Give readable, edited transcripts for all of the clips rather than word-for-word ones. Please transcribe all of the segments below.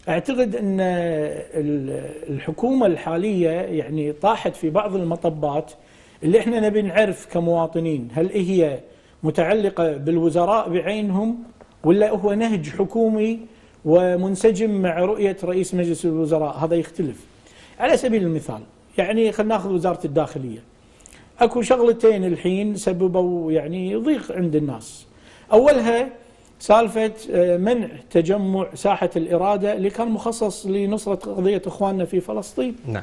اعتقد ان الحكومه الحاليه يعني طاحت في بعض المطبات اللي احنا نبي نعرف كمواطنين، هل هي متعلقه بالوزراء بعينهم ولا هو نهج حكومي ومنسجم مع رؤيه رئيس مجلس الوزراء؟ هذا يختلف. على سبيل المثال يعني خلينا ناخذ وزاره الداخليه. اكو شغلتين الحين سببوا يعني ضيق عند الناس. اولها سالفه منع تجمع ساحه الاراده اللي كان مخصص لنصره قضيه اخواننا في فلسطين. نعم.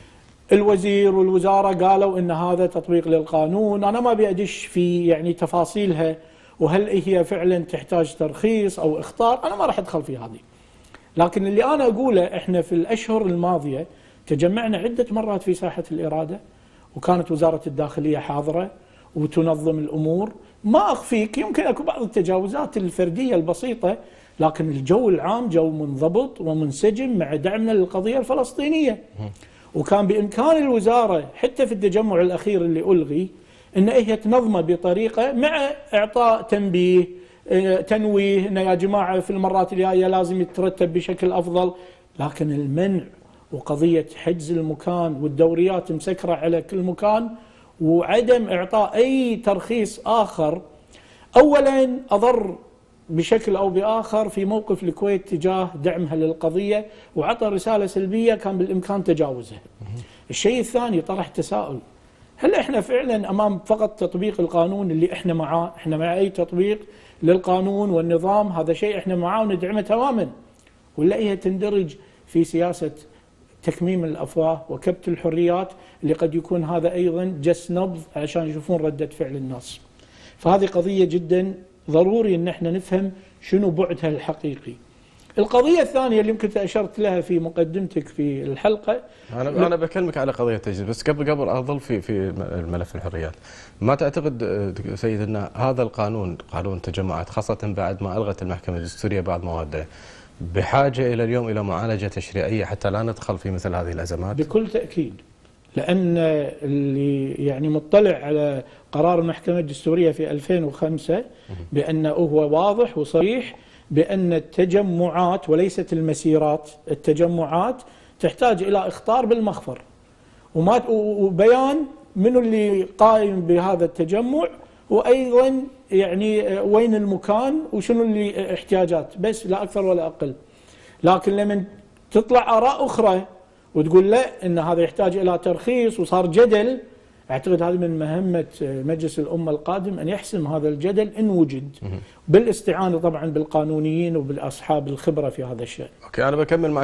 الوزير والوزاره قالوا ان هذا تطبيق للقانون، انا ما ابي ادش في يعني تفاصيلها وهل هي فعلا تحتاج ترخيص او اخطار، انا ما راح ادخل في هذه. لكن اللي انا اقوله احنا في الاشهر الماضيه تجمعنا عده مرات في ساحه الاراده، وكانت وزاره الداخليه حاضره وتنظم الامور. ما اخفيك يمكن اكو بعض التجاوزات الفرديه البسيطه، لكن الجو العام جو منضبط ومنسجم مع دعمنا للقضيه الفلسطينيه. وكان بامكان الوزاره حتى في التجمع الاخير اللي الغي ان هي تنظمه بطريقه مع اعطاء تنبيه تنويه ان يا جماعه في المرات الجايه لازم يترتب بشكل افضل. لكن المنع وقضيه حجز المكان والدوريات مسكره على كل مكان وعدم اعطاء اي ترخيص اخر، اولا اضر بشكل او باخر في موقف الكويت تجاه دعمها للقضيه، وعطى رساله سلبيه كان بالامكان تجاوزها. الشيء الثاني طرح تساؤل، هل احنا فعلا امام فقط تطبيق القانون اللي احنا معاه؟ احنا مع اي تطبيق للقانون والنظام، هذا شيء احنا معاه وندعمه تماما، ولا هي تندرج في سياسه تكميم الافواه وكبت الحريات اللي قد يكون هذا ايضا جس نبض عشان يشوفون رده فعل الناس. فهذه قضيه جدا ضروري ان احنا نفهم شنو بعدها الحقيقي. القضيه الثانيه اللي يمكن اشرت لها في مقدمتك في الحلقه، انا بكلمك على قضيه تجديد، بس قبل اظل في ملف الحريات. ما تعتقد سيدنا هذا القانون، قانون التجمعات، خاصه بعد ما الغت المحكمه الدستوريه بعض مواده، بحاجه الى اليوم الى معالجه تشريعيه حتى لا ندخل في مثل هذه الازمات؟ بكل تاكيد، لان اللي يعني مطلع على قرار المحكمه الدستوريه في 2005 بانه هو واضح وصريح بان التجمعات وليست المسيرات، التجمعات تحتاج الى اخطار بالمخفر وبيان منو اللي قائم بهذا التجمع، وايضا يعني وين المكان وشنو اللي احتياجات، بس لا اكثر ولا اقل. لكن لما تطلع اراء اخرى وتقول لا ان هذا يحتاج الى ترخيص وصار جدل، اعتقد هذه من مهمه مجلس الامه القادم ان يحسم هذا الجدل ان وجد، بالاستعانه طبعا بالقانونيين وبالاصحاب الخبره في هذا الشان. اوكي، انا بكمل مع